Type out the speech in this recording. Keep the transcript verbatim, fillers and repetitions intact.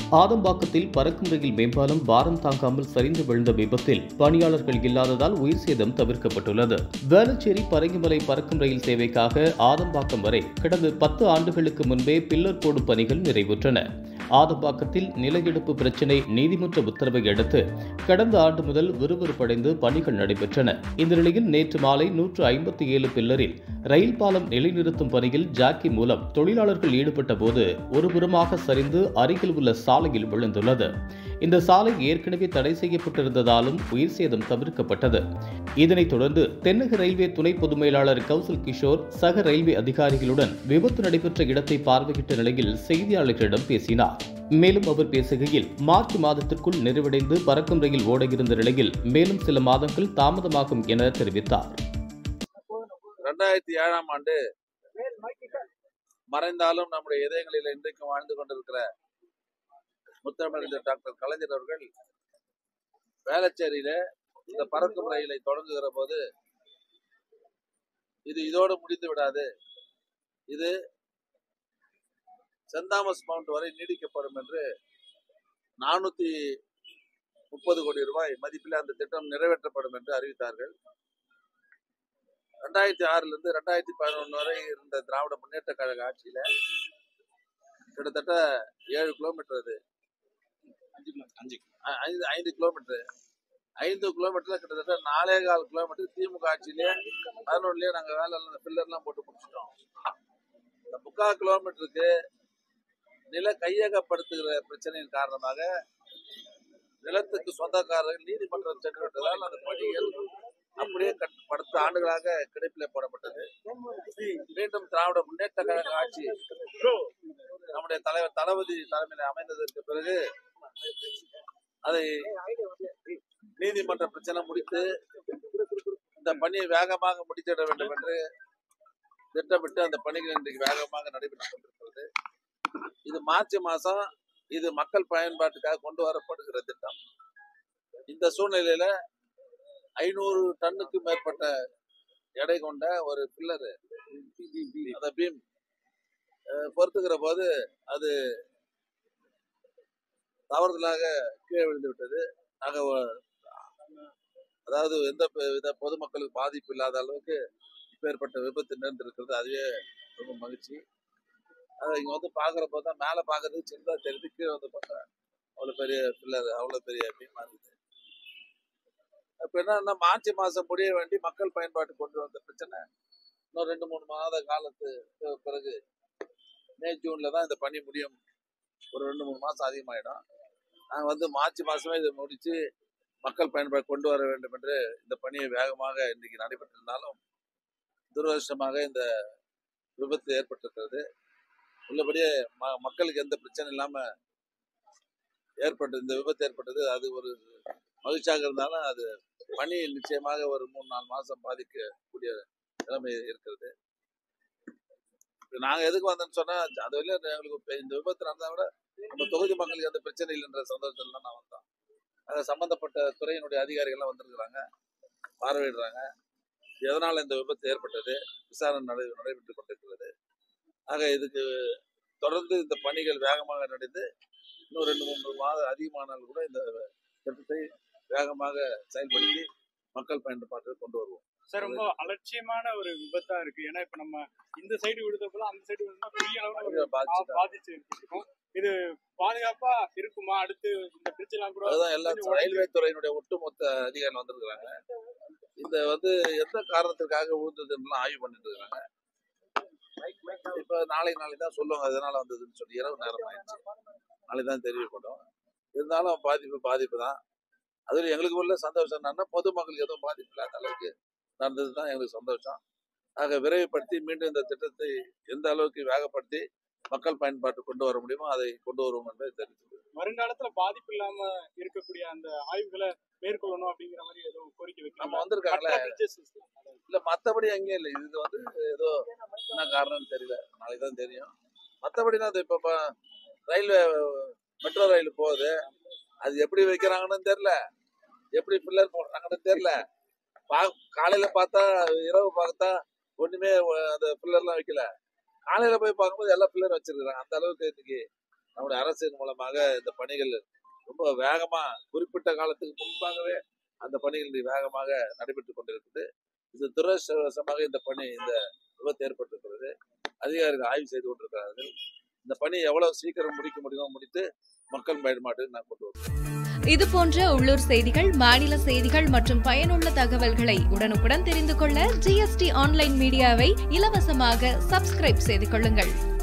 ஆதம்பாக்கத்தில் பறக்கும் ரயில் மேம்பாலம் பாரம் தாங்காமல் சரிந்து விழுந்த விபத்தில் பணியாளர்கள் இல்லாததால் உயிர் சேதம் தவிர்க்கப்பட்டுள்ளது. வேளச்சேரி பரங்கிமலை பறக்கும் ரயில் சேவைக்காக ஆதம்பாக்கம் வரை கடந்த பத்து ஆண்டுகளுக்கு முன்பே பில்லர் போடும் பணிகள் நிறைவுற்றன. ஆதம்பாக்கத்தில் நில எடுப்பு பிரச்சினை நீதிமன்ற உத்தரவை அடுத்து கடந்த ஆண்டு முதல் விறுவிறுப்படைந்து பணிகள் நடைபெற்றன. இந்த நிலையில் நேற்று மாலை நூற்று ஐம்பத்தி ஏழு பில்லரில் ரயில் பாலம் நிலைநிறுத்தும் பணியில் ஜாக்கி மூலம் தொழிலாளர்கள் ஈடுபட்ட போது ஒருபுறமாக சரிந்து அருகில் உள்ள சாலையில் விழுந்துள்ளது. இந்த சாலை ஏற்கனவே தடை செய்யப்பட்டிருந்ததாலும் உயிர் சேதம் தவிர்க்கப்பட்டது. இதனைத் தொடர்ந்து தென்னக ரயில்வே துணை பொது மேலாளர் கௌசல் கிஷோர் சக ரயில்வே அதிகாரிகளுடன் விபத்து நடைபெற்ற இடத்தை பார்வையிட்ட நிலையில் செய்தியாளர்களிடம் பேசினார். மேலும் அவர் பேசுகையில் மார்ச் மாதத்திற்குள் நிறைவடைந்து பறக்கும் ரயில் ஓட இருந்த நிலையில் மேலும் சில மாதங்கள் தாமதமாகும் என தெரிவித்தார். இரண்டாயிரத்தி ஏழாம் ஆண்டு மறைந்தாலும் நம்முடைய இதயங்களில் இன்றைக்கும் வாழ்ந்து கொண்டிருக்கிற முத்தமிழறிஞர் டாக்டர் கலைஞர் அவர்கள் வேளச்சேரியில இந்த பறக்கும் ரயிலை தொடங்குகிற போது இது இதோடு முடிந்து விடாது, இது சென்ட் தாமஸ் மவுண்ட் வரை நீடிக்கப்படும் என்று நானூத்தி முப்பது கோடி ரூபாய் மதிப்பில் அந்த திட்டம் நிறைவேற்றப்படும் என்று அறிவித்தார்கள். ரெண்டாயிரத்தி ஆறுல இருந்து ரெண்டாயிரத்தி பதினொன்று வரை இருந்த திராவிட முன்னேற்ற கழக ஆட்சியில கிட்டத்தட்ட ஏழு கிலோமீட்டர் அது ஐந்து ஐந்து கிலோமீட்டர் ஐந்து கிலோமீட்டர்ல கிட்டத்தட்ட நாலே கால் கிலோமீட்டர் திமுக ஆட்சியிலே பதினொன்னுலயே நாங்க வேலை பில்லர் எல்லாம் போட்டு முடிச்சிட்டோம். இந்த முக்கால் கிலோமீட்டருக்கு நில கையகப்படுத்துகிற பிரச்சனையின் காரணமாக நிலத்துக்கு சொந்தக்காரர்கள் நீதிமன்றம் சென்று விட்டதால் அந்த பணிகள் அப்படியே படுத்த ஆண்டுகளாக கிடைப்பிலே போடப்பட்டது. மீண்டும் திராவிட முன்னேற்ற கழக ஆட்சி நம்முடைய தலைவர் தளபதி தலைமையில் அமைந்ததற்கு பிறகு அதை நீதிமன்ற பிரச்சனை முடித்து இந்த பணியை வேகமாக முடித்திட வேண்டும் என்று திட்டமிட்டு அந்த பணிகள் இன்றைக்கு வேகமாக நடைபெற்றுக் கொண்டிருக்கிறது. இது மார்ச் மாசம் இது மக்கள் பயன்பாட்டுக்காக கொண்டு வரப்படுகிற திட்டம். இந்த சூழ்நிலையில ஐநூறு டன்னுக்கு மேற்பட்ட எடை கொண்ட ஒரு பில்லரு அந்த பீம் பொறுத்துக்கிற போது அது தவறுதலாக கீழே விழுந்து விட்டது. ஆக அதாவது எந்த வித பொதுமக்களுக்கு பாதிப்பு இல்லாத அளவுக்கு இப்பேற்பட்ட விபத்து நேர்ந்திருக்கிறது. அதுவே ரொம்ப மகிழ்ச்சி. அதை இங்க வந்து பாக்குற போதுதான் மேல பாக்குறதுக்கு சின்னதா தெரிஞ்சு கீழே வந்து பார்த்தா அவ்வளவு பெரிய பில்லர் அவ்வளவு பெரிய பீமா இருக்குது. இப்ப என்ன மார்ச் மாசம் முடிய வேண்டி மக்கள் பயன்பாட்டு கொண்டு வந்த பிரச்சனை இன்னும் ரெண்டு மூணு மாத காலத்துக்கு பிறகு மே ஜூன்ல தான் இந்த பணி முடியும். ஒரு ரெண்டு மூணு மாசம் அதிகமாயிடும். நாங்க வந்து மார்ச் மாசமே இதை முடிச்சு மக்கள் பயன்பாடு கொண்டு வர வேண்டும் என்று இந்த பணியை வேகமாக இன்னைக்கு நடைபெற்றிருந்தாலும் துரதிருஷ்டமாக இந்த விபத்து ஏற்பட்டிருக்கிறது. உள்ளபடியே ம மக்களுக்கு எந்த பிரச்சனை இல்லாம ஏற்பட்டது இந்த விபத்து ஏற்பட்டது. அது ஒரு மகிழ்ச்சியாக இருந்தாலும் அது பணி நிச்சயமாக ஒரு மூணு நாலு மாசம் பாதிக்கக்கூடிய நிலைமை இருக்கிறது. நாங்க எதுக்கு வந்தோம்னு சொன்னா அது வரையும் எங்களுக்கு இந்த விபத்து நடந்தா விட நம்ம தொகுதி மக்களுக்கு எந்த பிரச்சனை இல்லைன்ற சந்தோஷத்துல தான் நான் வந்தோம். அதை சம்பந்தப்பட்ட துறையினுடைய அதிகாரிகள்லாம் வந்திருக்கிறாங்க, பார்வையிடுறாங்க. எதனால இந்த விபத்து ஏற்பட்டது விசாரணை நடை நடைபெற்றுக் கொண்டிருக்கிறது. ஆக இதுக்கு தொடர்ந்து இந்த பணிகள் வேகமாக நடந்து இன்னும் ரெண்டு மூன்று மாதம் அதிகமானால் கூட இந்த திட்டத்தை வேகமாக செயல்படுத்தி மக்கள் பயன்பாட்டில் கொண்டு வருவோம். சார், ரொம்ப அலட்சியமான ஒரு விபத்தா இருக்கு. ஏன்னா இப்ப நம்ம இந்த சைடு விழுந்தப்போ அந்த சைடு விழுந்தா பெரிய அளவுல பாதிச்சு இருக்கும். இது பாதுகாப்பா இருக்குமா? அடுத்து இந்த பிரச்சனை கூட அதுதான் எல்லா ரயில்வே துறையினுடைய ஒட்டுமொத்த அதிகாரிகள் வந்திருக்கிறாங்க. இந்த வந்து எந்த காரணத்திற்காக விழுந்ததுன்னு ஆய்வு பண்ணிட்டு இருக்காங்க. இப்ப நாளைக்கு நாளைக்கு தான் சொல்லுவாங்க அதனால வந்ததுன்னு சொல்லி. இரவு நேரம் ஆயிடுச்சு, நாளைக்கு தான் தெரியப்படும். இருந்தாலும் பாதிப்பு பாதிப்பு தான். அதுல எங்களுக்கு உள்ள சந்தோஷம் என்னன்னா பொதுமக்களுக்கு எதுவும் பாதிப்பு இல்லாத அளவுக்கு நடந்தது தான் எங்களுக்கு சந்தோஷம். ஆக விரைவுபடுத்தி மீண்டும் இந்த திட்டத்தை எந்த அளவுக்கு வேகப்படுத்தி மக்கள் பயன்பாட்டு கொண்டு வர முடியுமோ அதை கொண்டு வருவோம் என்பதை தெரிவித்து வருங்காலத்துல பாதிப்பு இல்லாம இருக்கக்கூடிய அந்த ஆய்வுகளை மேற்கொள்ளணும் அப்படிங்கிற மாதிரி ஏதோ கோரிக்கை வைக்க நம்ம வந்திருக்காங்களே. இல்ல மத்தபடி எங்கேயும் இல்லை. இது வந்து ஏதோ என்ன காரணம்னு தெரியல, நாளைக்கு தான் தெரியும். மற்றபடினா அது இப்ப ரயில்வே மெட்ரோ ரயில் போகுது, அது எப்படி வைக்கிறாங்கன்னு தெரியல, எப்படி பில்லர் போடுறாங்கன்னு தெரியல. பா காலையில பார்த்தா இரவு பார்த்தா ஒண்ணுமே அந்த பில்லர்லாம் வைக்கல. காலையில போய் பார்க்கும்போது எல்லா பில்லர் வச்சிருக்காங்க. அந்த அளவுக்கு இன்னைக்கு நம்முடைய அரசின் மூலமாக இந்த பணிகள் ரொம்ப வேகமா குறிப்பிட்ட காலத்துக்கு முன்பாகவே அந்த பணிகள் வேகமாக நடைபெற்றுக் கொண்டிருக்குது. இது துரதிர்ஷ்டவசமாக இந்த பணி இந்த விபத்து ஏற்பட்டிருக்கிறது. அதிகாரிகள் ஆய்வு செய்து கொண்டிருக்கிறார்கள். இந்த பணி எவ்வளவு சீக்கிரம் முடிக்க முடியுமோ முடித்து மக்கள் பயன்பாட்டுக்கு நான் கொண்டு வருவேன். இது போன்ற உள்ளூர் செய்திகள், மாநில செய்திகள் மற்றும் பயனுள்ள தகவல்களை உடனுக்குடன் தெரிந்து கொள்ள ஜிஎஸ்டி ஆன்லைன் மீடியாவை இலவசமாக சப்ஸ்கிரைப் செய்து கொள்ளுங்கள்.